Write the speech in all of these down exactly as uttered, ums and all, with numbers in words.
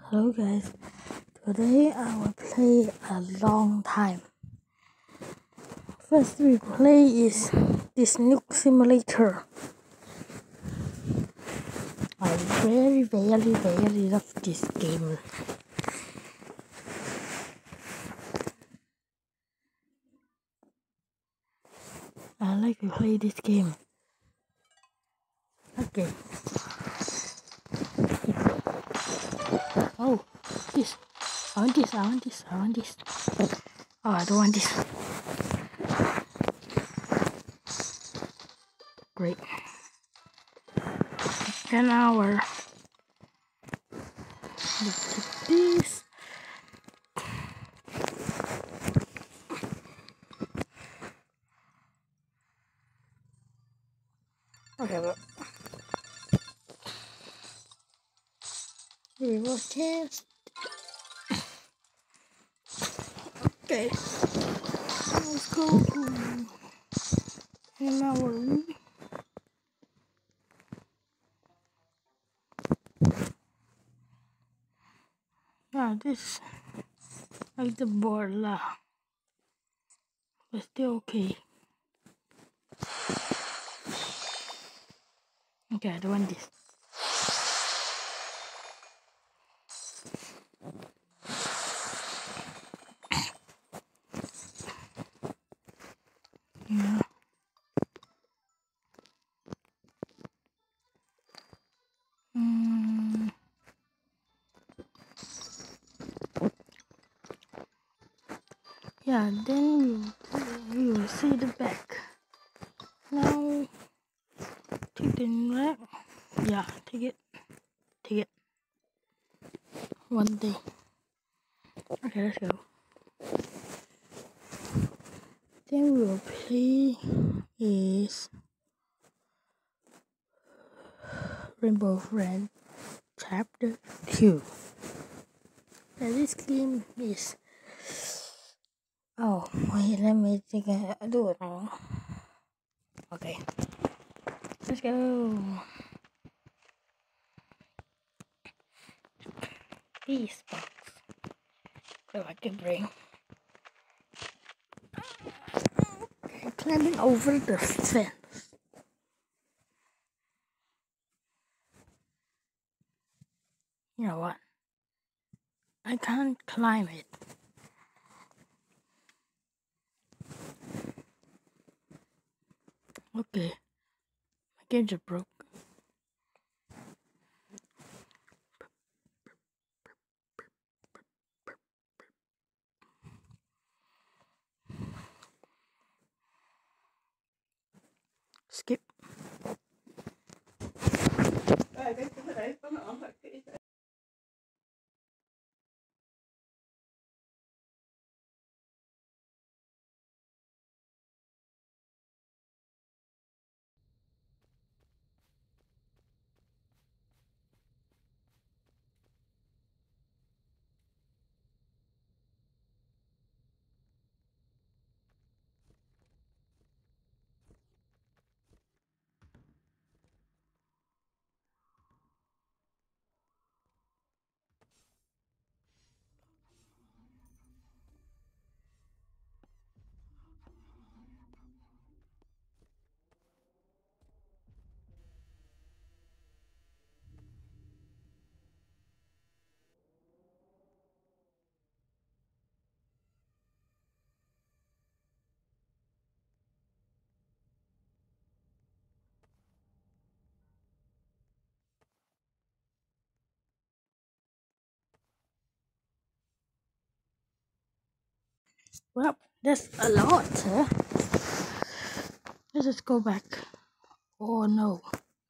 Hello guys, today I will play a long time. First we play is this nuke simulator. I very very very love this game. I like to play this game. Okay. Oh, this. I want this, I want this, I want this. Oh, I don't want this. Great. An hour. Look at this. Okay, well. We will test. Okay. Let's go in our room. Yeah, this like the board lah. But still okay. Okay, I don't want this. Yeah. Mm. Yeah, then we will see the back. Now, take the back. Yeah, take it. Take it. One day. Okay, let's go. Then we will play is Rainbow Friend Chapter two. Now this game is. Oh, wait, let me take a, do it now. Okay. Let's go. Peace box. So I can bring. Okay, climbing over the fence. You know what? I can't climb it. Okay. My games are broke. Skip. Well, that's a lot, huh? Let's just go back. Oh no.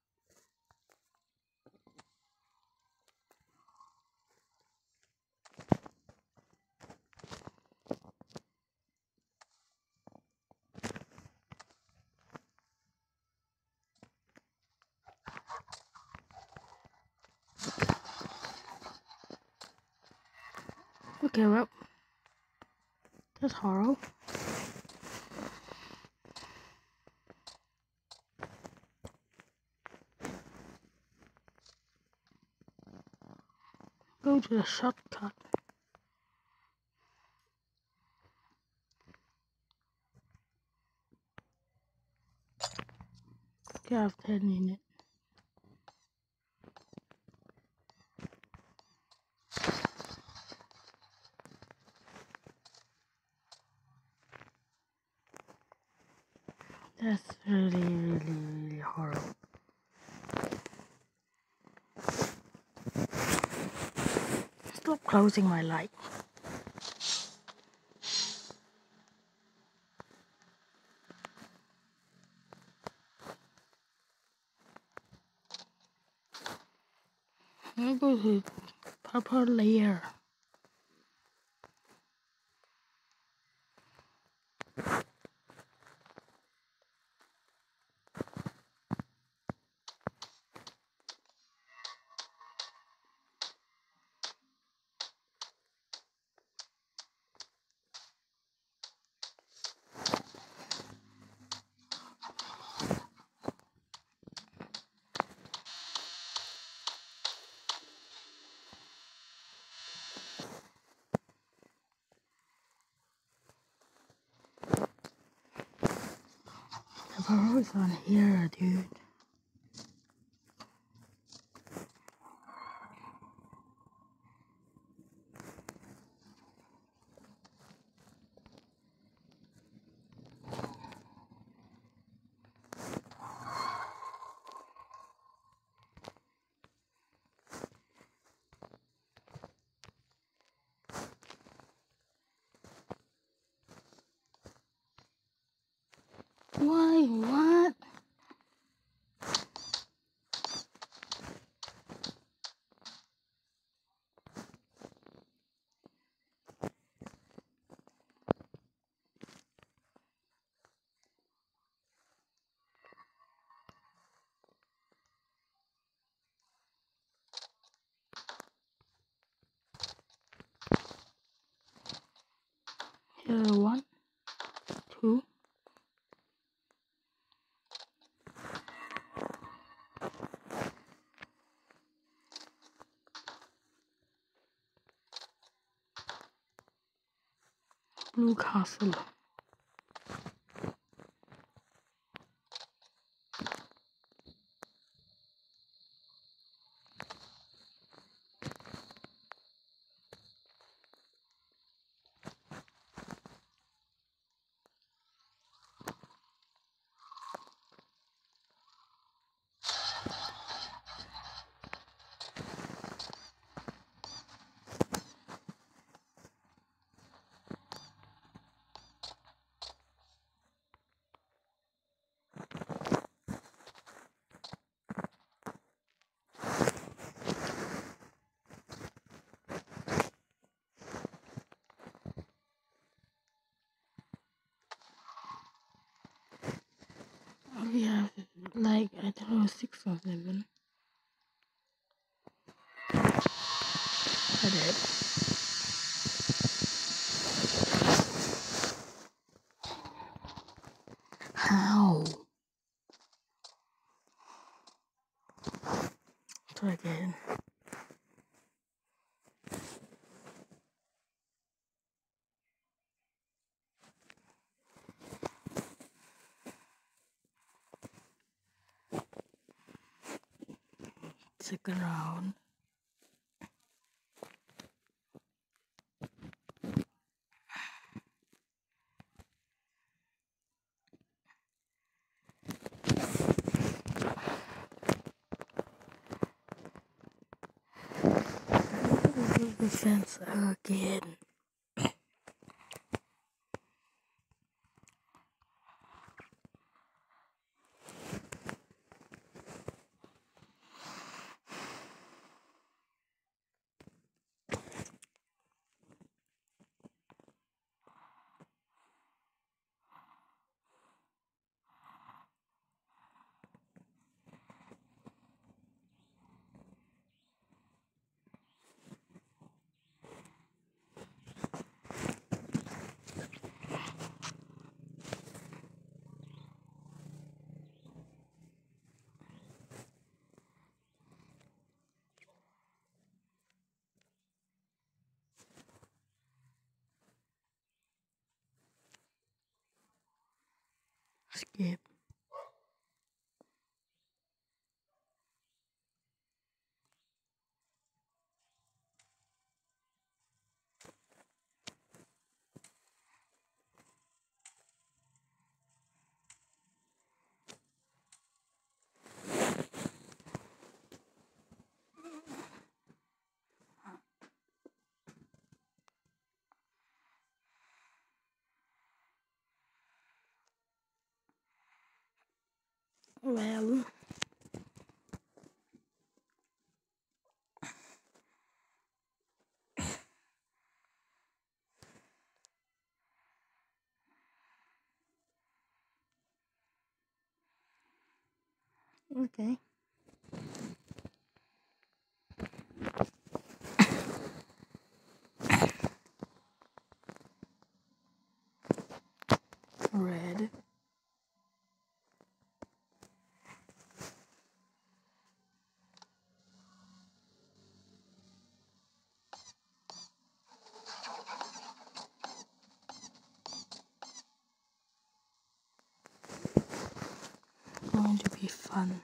Okay, well, that's horrible. Go to the shortcut. Okay, I have ten minutes. That's really, really, really horrible. Stop closing my light. I'll go to purple layer. The purple is on here, dude. Why? What? Here, one, two. Blue castle. We have like, I don't know, six or seven. I did. How? Try again. Second round. The fence again. Skip. Well, okay. Red. Going to be fun.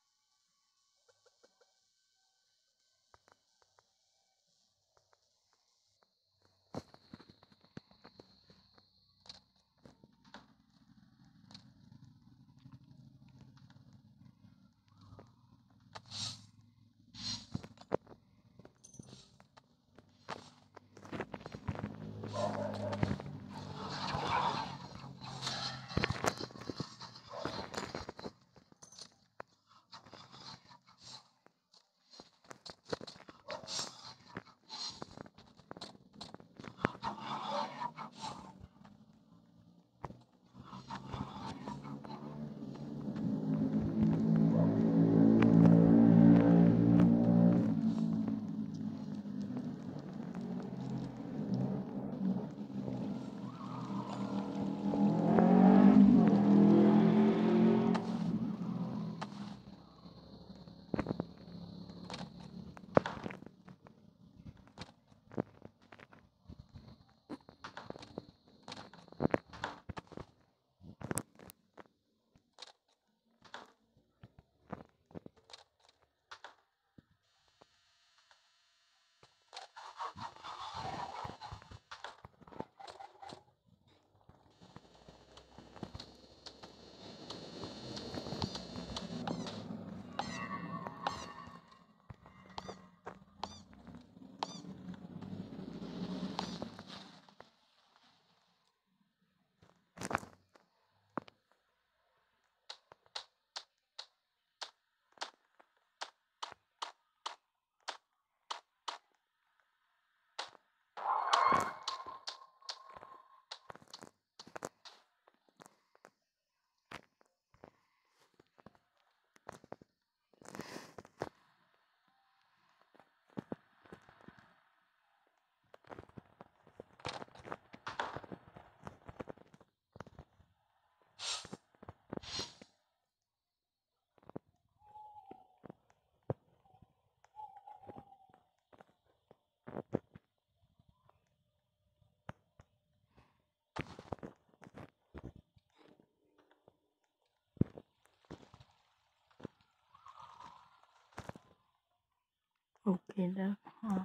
Okay then. Huh.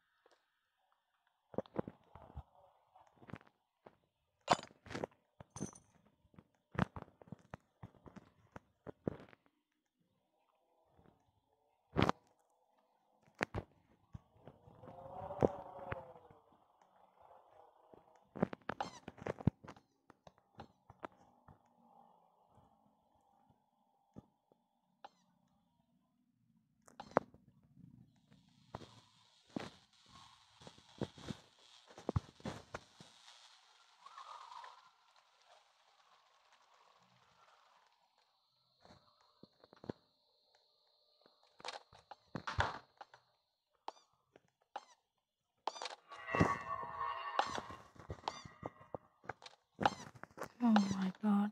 Oh my god.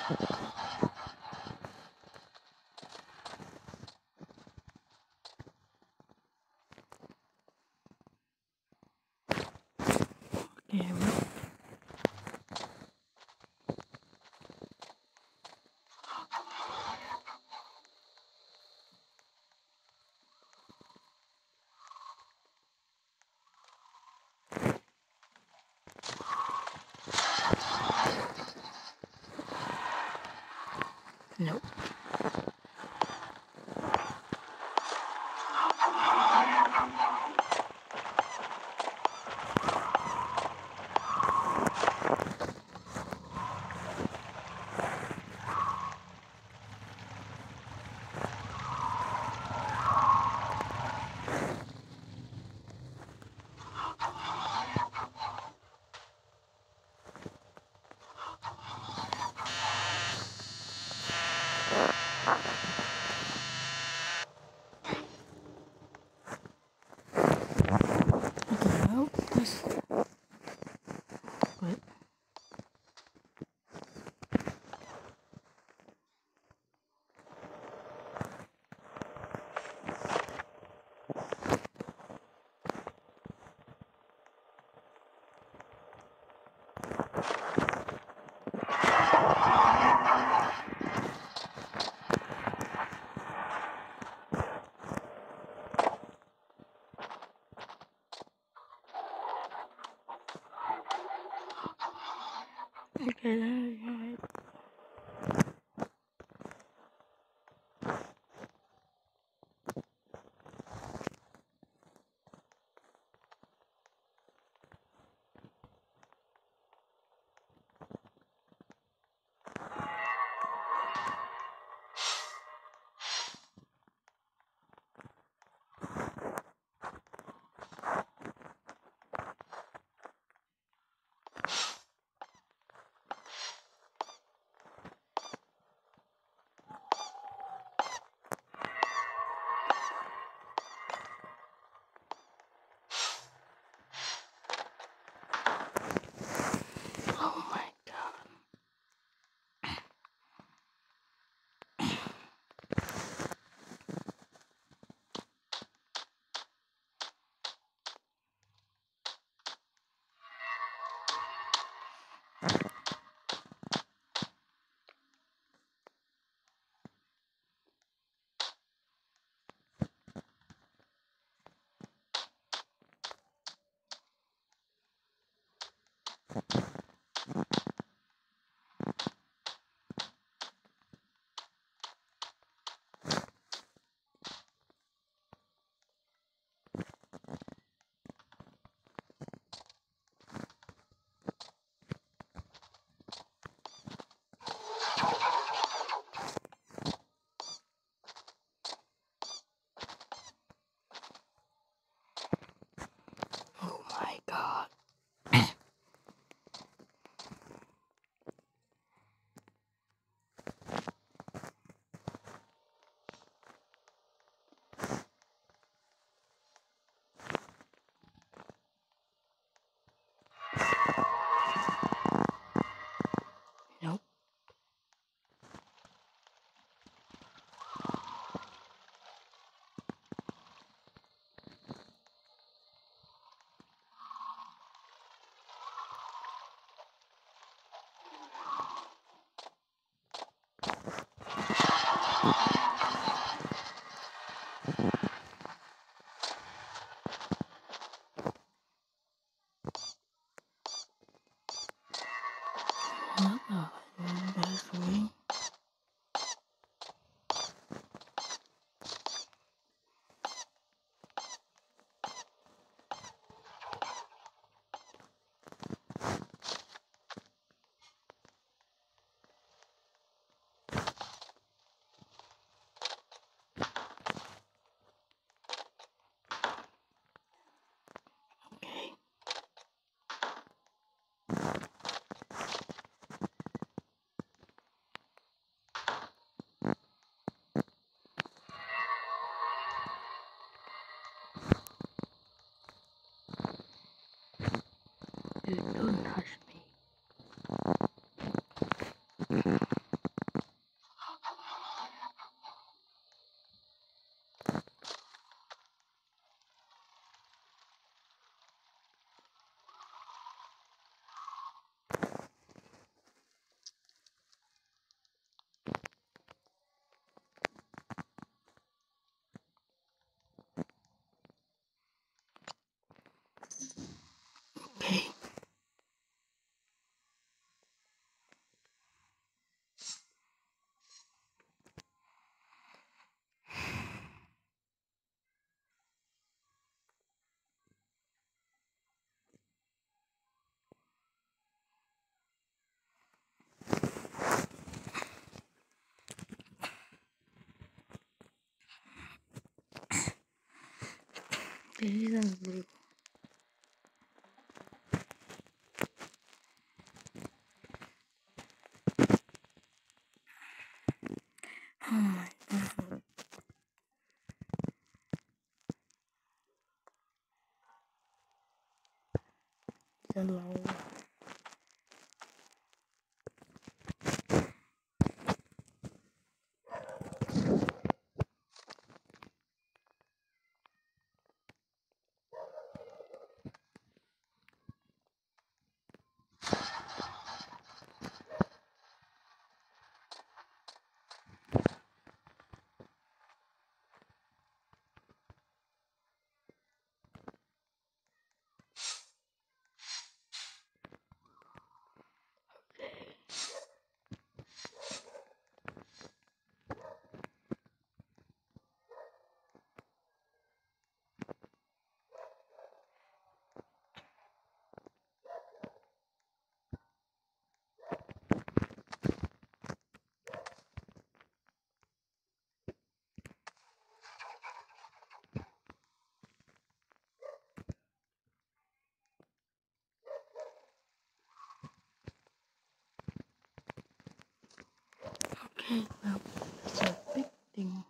Okay, well. Nope. Okay, well, let's quit. Okay, alright. Oh my god. Oh my god. Nope. What the best way? Okay. Okay, he's in blue. Oh my god. Yellow. Okay, well, it's a big thing.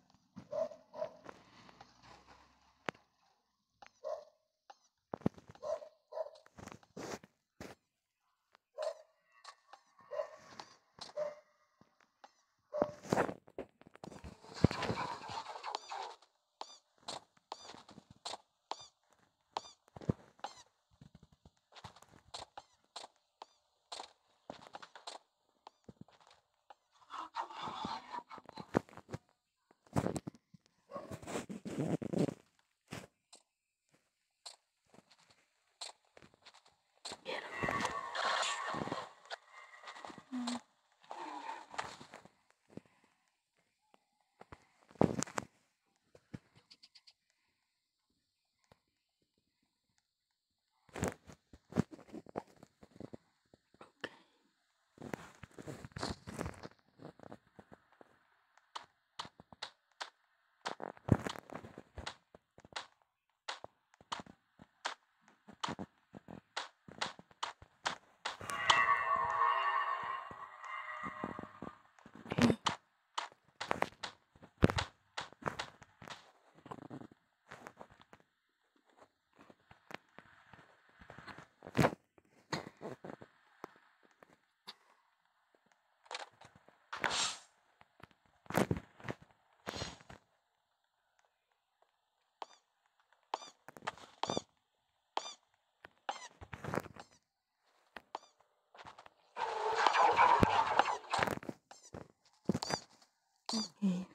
Okay.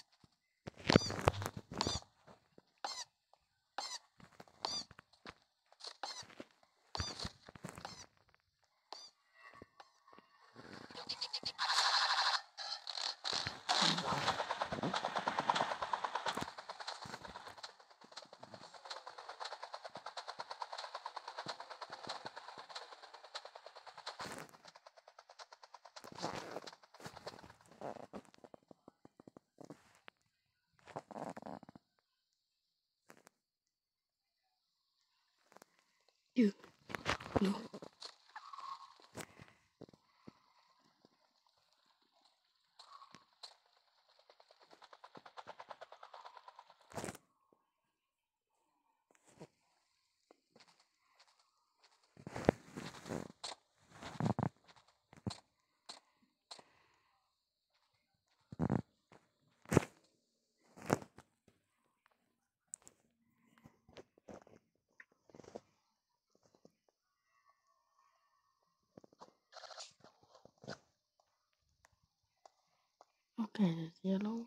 You. Blue. Okay, there's yellow.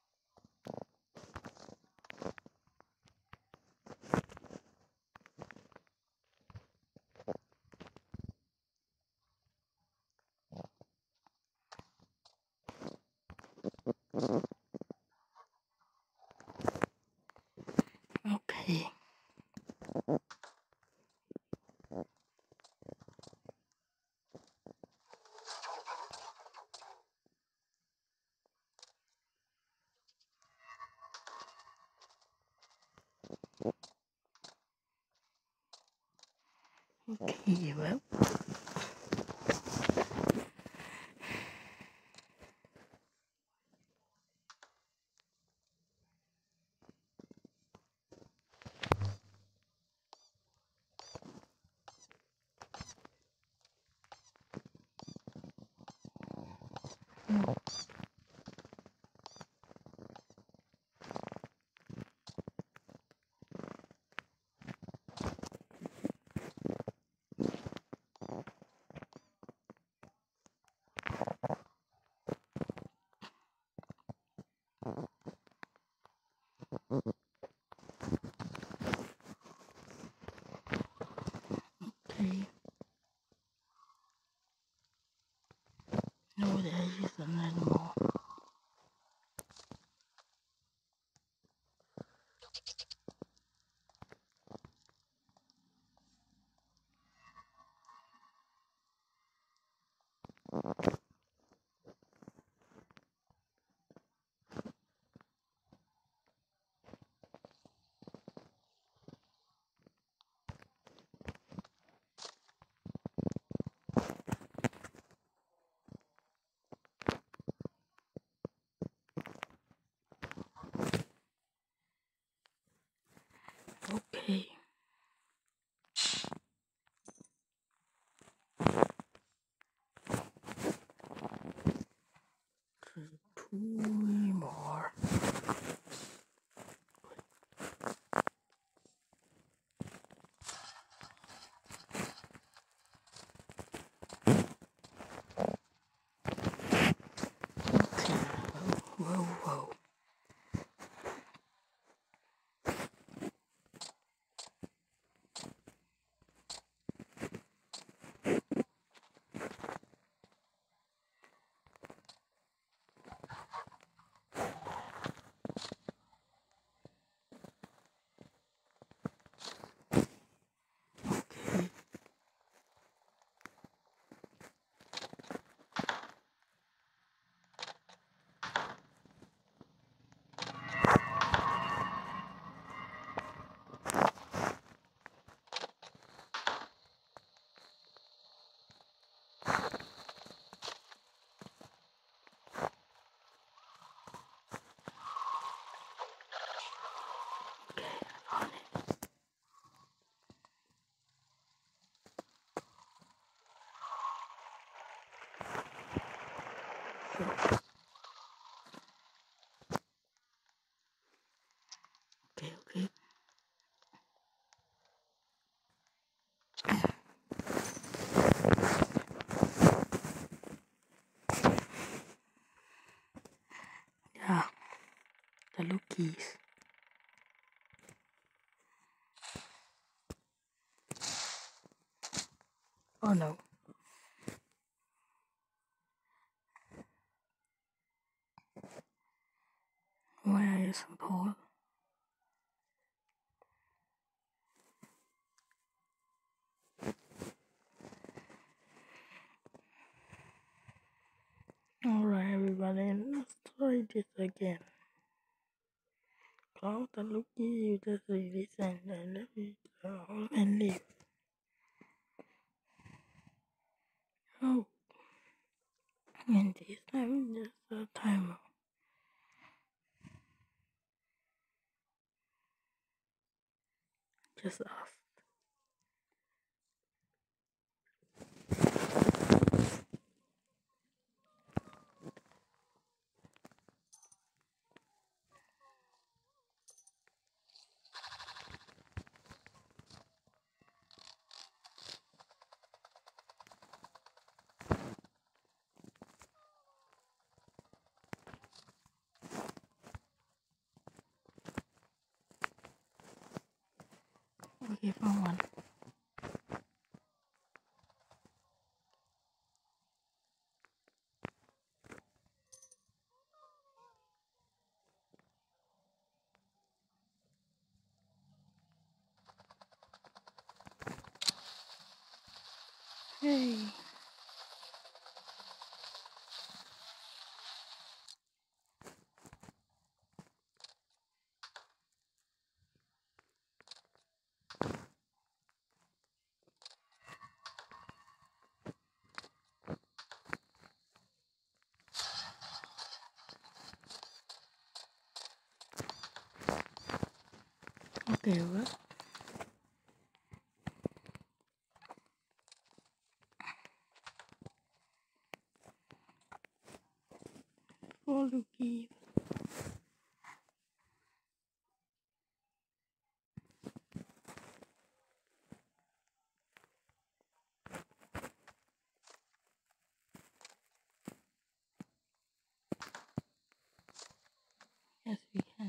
Okay. Okay, well. Okay. No, there is another more. Okay. Two more. Okay. Whoa, whoa. Okay. Okay, okay. Yeah, the lookies. Oh no. Where is Paul? Alright, everybody, let's try this again. Cloud the lookie, you just listen and let it go and leave. Oh, and this time just a timer. Just off. Okay, found one. Hey. whatever. All to give. Yes, we can.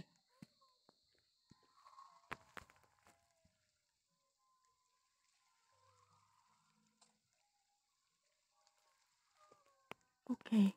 Okay.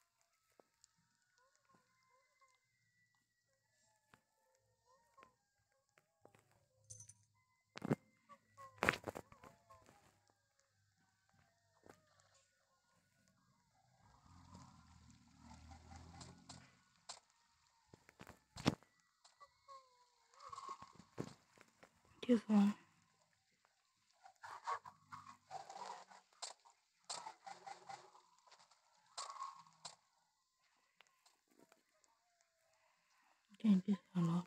This one. Change this a lot.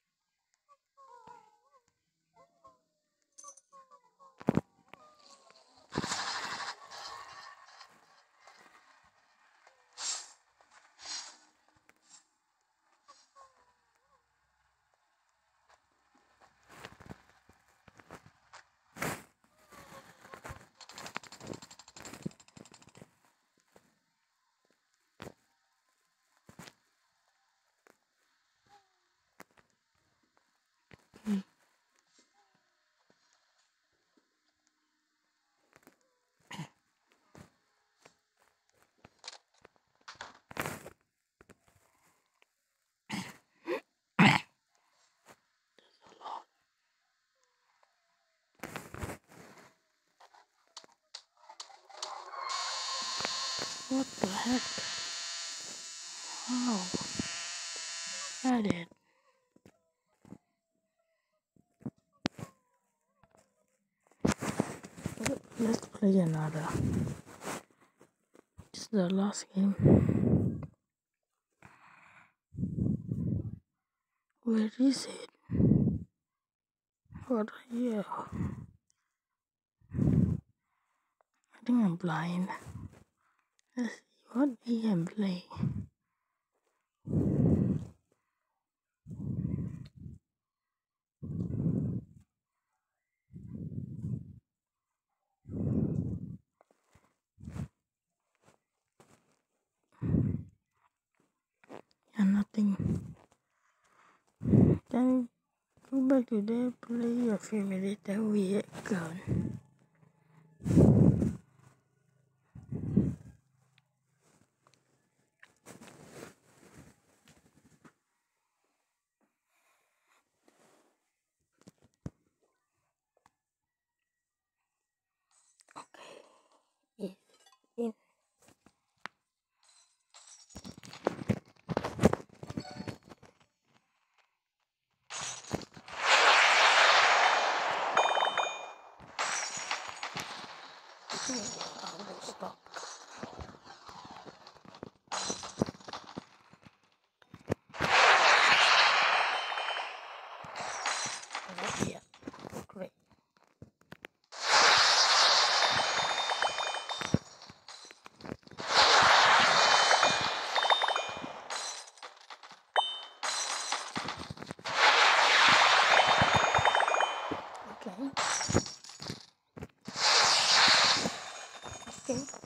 Okay. What the heck? How? Got it. Let's play another. This is the last game. Where is it? What? Yeah. I think I'm blind. Let's see what we can play. And nothing. Can we go back to there, play a few minutes, then we get gone. Okay. Yeah. I will stop. Yeah, great. Okay. Okay.